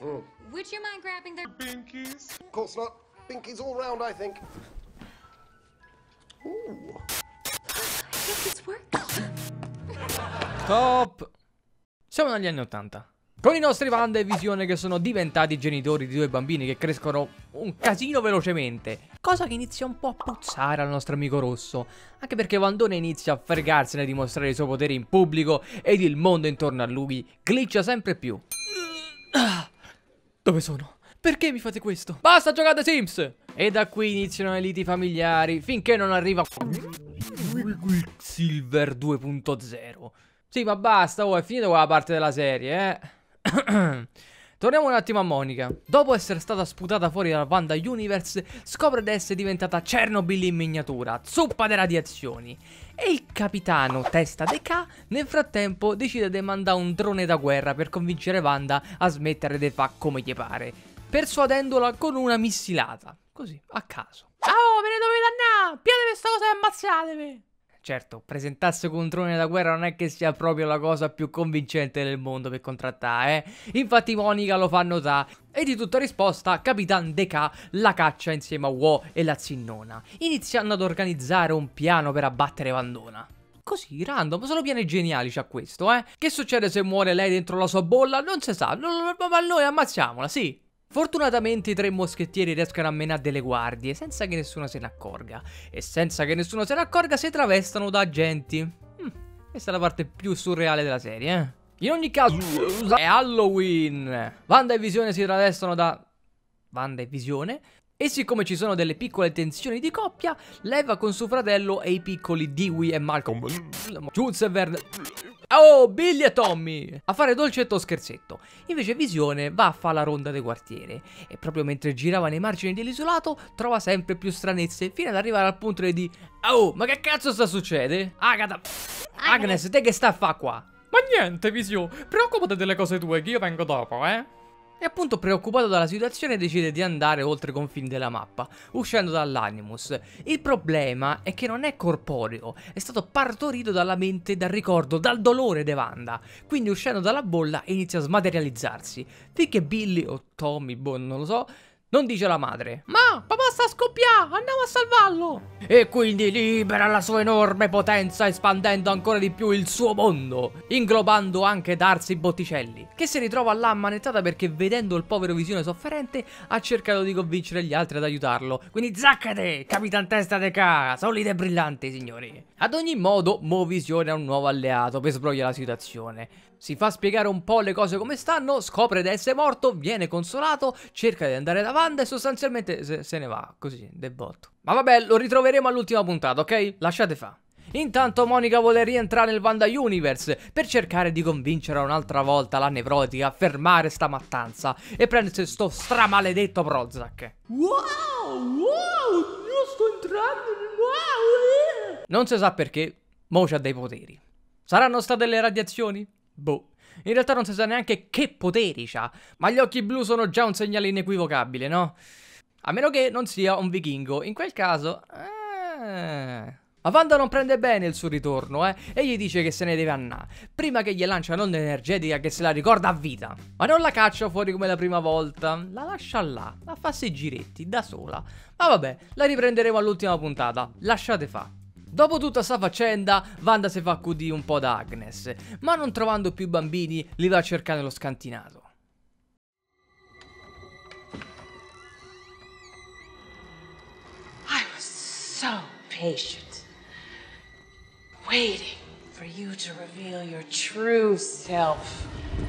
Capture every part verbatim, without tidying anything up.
Mm. Would you mind grabbing the Binkies? Of course not. Binkies all round, I think. Ooh. I think it's working. Top! Siamo negli anni ottanta. Con i nostri Wanda e Visione che sono diventati genitori di due bambini che crescono un casino velocemente. Cosa che inizia un po' a puzzare al nostro amico rosso. Anche perché Wandone inizia a fregarsene di mostrare i suoi poteri in pubblico ed il mondo intorno a lui glitcha sempre più. Dove sono? Perché mi fate questo? Basta giocate Sims! E da qui iniziano le liti familiari finché non arriva Quicksilver due punto zero. Sì, ma basta, oh, è finita quella parte della serie, eh. Torniamo un attimo a Monica. Dopo essere stata sputata fuori dalla Wanda Universe, scopre di essere diventata Chernobyl in miniatura, zuppa di radiazioni. E il capitano Testa de K nel frattempo decide di mandare un drone da guerra per convincere Wanda a smettere di fare come gli pare, persuadendola con una missilata, così, a caso. Oh, ve ne dovete andare! Piate questa cosa e ammazzatevi! Certo, presentarsi con un drone da guerra non è che sia proprio la cosa più convincente del mondo per contrattare, eh? Infatti Monica lo fa notare. E di tutta risposta, Capitan De K la caccia insieme a Wo e la zinnona, iniziando ad organizzare un piano per abbattere Wandona. Così, random, solo piani geniali c'ha questo, eh? Che succede se muore lei dentro la sua bolla? Non si sa, ma noi ammazziamola, sì. Fortunatamente i tre moschettieri riescono a menare delle guardie senza che nessuno se ne accorga. E senza che nessuno se ne accorga si travestano da agenti. Hm, questa è la parte più surreale della serie, eh. In ogni caso è Halloween. Wanda e Visione si travestano da Wanda e Visione. E siccome ci sono delle piccole tensioni di coppia, leva con suo fratello e i piccoli Dewey e Malcolm, Jules e Verne, oh, Billy e Tommy, a fare dolcetto o scherzetto. Invece Visione va a fare la ronda del quartiere e proprio mentre girava nei margini dell'isolato trova sempre più stranezze fino ad arrivare al punto di oh, ma che cazzo sta succedendo? Agatha, Agnes, te che sta a fa qua? Ma niente, Visione, preoccupati delle cose tue che io vengo dopo, eh? E appunto preoccupato dalla situazione decide di andare oltre i confini della mappa, uscendo dall'Animus. Il problema è che non è corporeo, è stato partorito dalla mente, dal ricordo, dal dolore di Wanda. Quindi uscendo dalla bolla inizia a smaterializzarsi, finché Billy o Tommy, boh, non lo so, non dice alla madre: ma papà sta a scoppiare, andiamo a salvarlo! E quindi libera la sua enorme potenza espandendo ancora di più il suo mondo, inglobando anche Darcy Botticelli, che si ritrova là ammanettata perché vedendo il povero Visione sofferente ha cercato di convincere gli altri ad aiutarlo. Quindi zaccate, Capitan Testa de K, solide e brillanti signori. Ad ogni modo, Mo Visione ha un nuovo alleato per sbrogliare la situazione. Si fa spiegare un po' le cose come stanno, scopre di essere morto, viene consolato, cerca di andare da Wanda e sostanzialmente se, se ne va, così, del botto. Ma vabbè, lo ritroveremo all'ultima puntata, ok? Lasciate fa. Intanto Monica vuole rientrare nel Wanda Universe per cercare di convincere un'altra volta la nevrotica a fermare sta mattanza e prendersi sto stramaledetto Prozac. Wow, wow, io sto entrando, wow. Non si sa perché, Mo c'ha dei poteri. Saranno state le radiazioni? Boh, in realtà non si sa neanche che poteri c'ha, ma gli occhi blu sono già un segnale inequivocabile, no? A meno che non sia un vichingo, in quel caso... Eh... Ma Wanda non prende bene il suo ritorno, eh, e gli dice che se ne deve andare, prima che gli lancia un'onda energetica che se la ricorda a vita. Ma non la caccia fuori come la prima volta, la lascia là, la fa sei giretti, da sola. Ma vabbè, la riprenderemo all'ultima puntata, lasciate fa. Dopo tutta sta faccenda, Wanda si fa accudire un po' da Agnes, ma non trovando più bambini, li va a cercare nello scantinato. I was so patient, waiting for you to reveal your true self.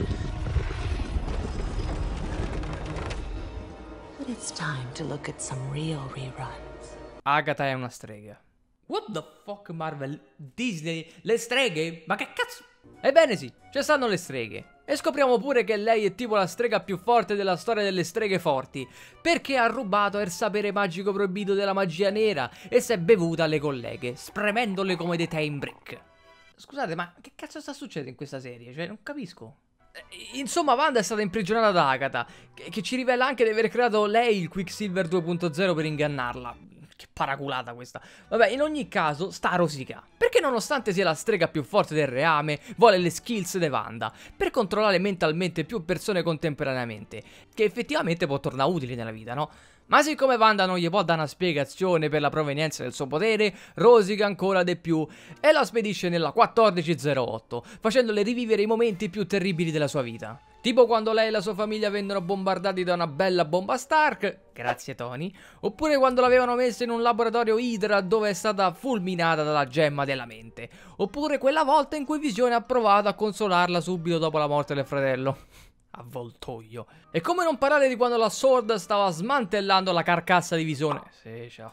But it's time to look at some real reruns. Agatha è una strega. What the fuck, Marvel? Disney? Le streghe? Ma che cazzo? Ebbene sì, ci stanno le streghe. E scopriamo pure che lei è tipo la strega più forte della storia delle streghe forti, perché ha rubato il sapere magico proibito della magia nera e si è bevuta alle colleghe, spremendole come dei time brick. Scusate, ma che cazzo sta succedendo in questa serie? Cioè, non capisco. Insomma, Wanda è stata imprigionata da Agatha, che, che ci rivela anche di aver creato lei il Quicksilver due punto zero per ingannarla. Che paraculata questa. Vabbè, in ogni caso, sta a rosicà. Perché nonostante sia la strega più forte del reame, vuole le skills di Wanda per controllare mentalmente più persone contemporaneamente, che effettivamente può tornare utile nella vita, no? Ma siccome Wanda non gli può dare una spiegazione per la provenienza del suo potere, rosica ancora di più e la spedisce nella quattordici zero otto, facendole rivivere i momenti più terribili della sua vita. Tipo quando lei e la sua famiglia vennero bombardati da una bella bomba Stark, grazie Tony, oppure quando l'avevano messa in un laboratorio Hydra dove è stata fulminata dalla gemma della mente, oppure quella volta in cui Visione ha provato a consolarla subito dopo la morte del fratello. Avvoltoio. E come non parlare di quando la Sword stava smantellando la carcassa di Visione. Sì, ciao.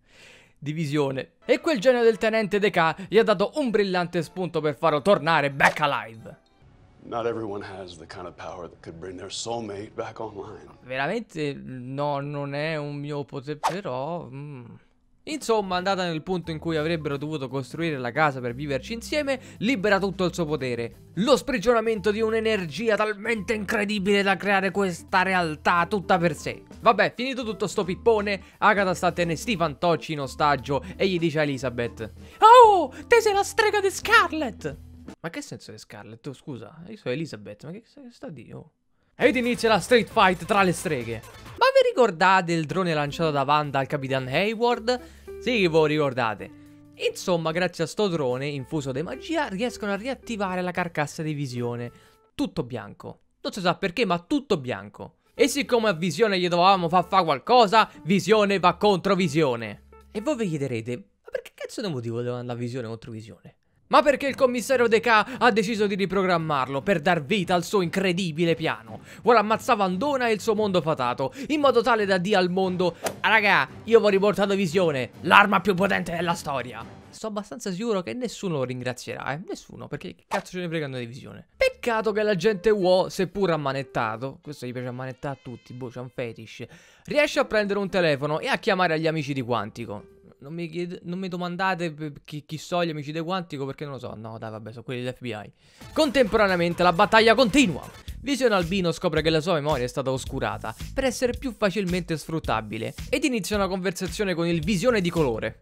Di Visione. E quel genio del tenente De K gli ha dato un brillante spunto per farlo tornare back alive. Not everyone has the kind of power that could bring their soulmate back online. Veramente no, non è un mio potere, però... Mm. Insomma, andata nel punto in cui avrebbero dovuto costruire la casa per viverci insieme, libera tutto il suo potere. Lo sprigionamento di un'energia talmente incredibile da creare questa realtà tutta per sé. Vabbè, finito tutto sto pippone, Agatha sta a tenere sti fantocci in ostaggio e gli dice a Elizabeth: "Oh, te sei la strega di Scarlet!" Ma che senso di Scarlet? Oh, scusa, io sono Elizabeth, ma che sta a dire? Oh. Ed inizia la street fight tra le streghe. Ma vi ricordate il drone lanciato da Wanda al Capitan Hayward? Sì, voi ricordate. Insomma, grazie a sto drone infuso di magia riescono a riattivare la carcassa di Visione. Tutto bianco. Non si sa perché, ma tutto bianco. E siccome a Visione gli dovevamo far fare qualcosa, Visione va contro Visione. E voi vi chiederete: ma perché cazzo di motivo deve andare Visione contro Visione? Ma perché il commissario De K ha deciso di riprogrammarlo per dar vita al suo incredibile piano. Vuole ammazzare Vandona e il suo mondo fatato, in modo tale da dire al mondo: "Ah, raga, io vi ho riportato Visione, l'arma più potente della storia." Sto abbastanza sicuro che nessuno lo ringrazierà, eh? Nessuno, perché che cazzo ce ne fregano di Visione. Peccato che l'agente Wo, seppur ammanettato, questo gli piace ammanettare a tutti, boh, c'è un fetish, riesce a prendere un telefono e a chiamare agli amici di Quantico. Non mi, chiede, non mi domandate chi, chi so gli amici di Quantico, perché non lo so. No, dai, vabbè, sono quelli dell'F B I. Contemporaneamente la battaglia continua. Visione Albino scopre che la sua memoria è stata oscurata per essere più facilmente sfruttabile ed inizia una conversazione con il Visione di colore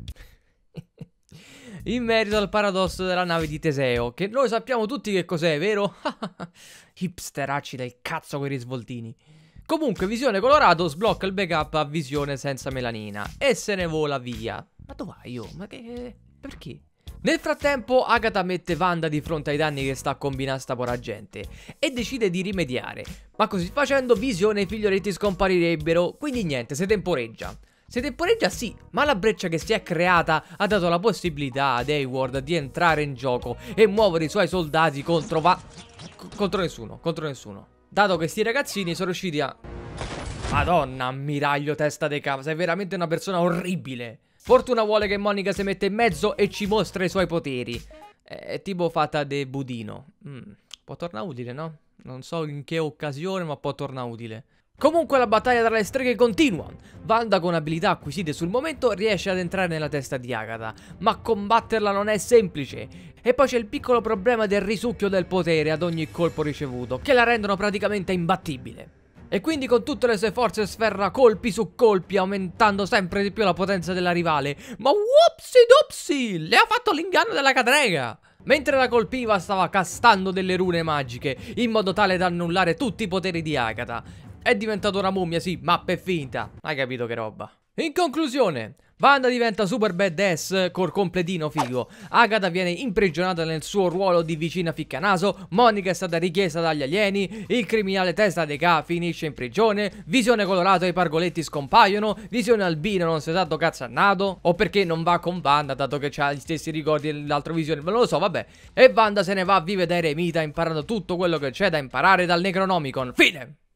in merito al paradosso della nave di Teseo, che noi sappiamo tutti che cos'è, vero? Hipsteracci del cazzo quei risvoltini. Comunque Visione Colorato sblocca il backup a Visione senza melanina e se ne vola via. Ma dove vai io? Ma che... perché? Nel frattempo Agatha mette Wanda di fronte ai danni che sta a combinare sta pora gente e decide di rimediare. Ma così facendo Visione e i figlioletti scomparirebbero, quindi niente, si temporeggia. Si temporeggia sì, ma la breccia che si è creata ha dato la possibilità ad Hayward di entrare in gioco e muovere i suoi soldati contro Va... contro nessuno, contro nessuno. Dato che sti ragazzini sono riusciti a... Madonna, ammiraglio testa de cava, sei veramente una persona orribile. Fortuna vuole che Monica si mette in mezzo e ci mostra i suoi poteri. È tipo fatta de budino. Mm, può tornare utile, no? Non so in che occasione, ma può tornare utile. Comunque la battaglia tra le streghe continua. Wanda, con abilità acquisite sul momento, riesce ad entrare nella testa di Agatha, ma combatterla non è semplice. E poi c'è il piccolo problema del risucchio del potere ad ogni colpo ricevuto, che la rendono praticamente imbattibile. E quindi con tutte le sue forze sferra colpi su colpi, aumentando sempre di più la potenza della rivale. Ma whoopsie dopsie, le ha fatto l'inganno della cadrega! Mentre la colpiva stava castando delle rune magiche, in modo tale da annullare tutti i poteri di Agatha. È diventato una mummia, sì, ma è finta. Hai capito che roba. In conclusione, Wanda diventa super badass col completino figo. Agatha viene imprigionata nel suo ruolo di vicina ficcanaso. Monica è stata richiesta dagli alieni. Il criminale testa de K finisce in prigione. Visione Colorato e i pargoletti scompaiono. Visione Albino non si sa dove cazzo è nato. O perché non va con Wanda, dato che ha gli stessi ricordi dell'altro Visione. Non lo so, vabbè. E Wanda se ne va a vivere da eremita, imparando tutto quello che c'è da imparare dal Necronomicon. Fine!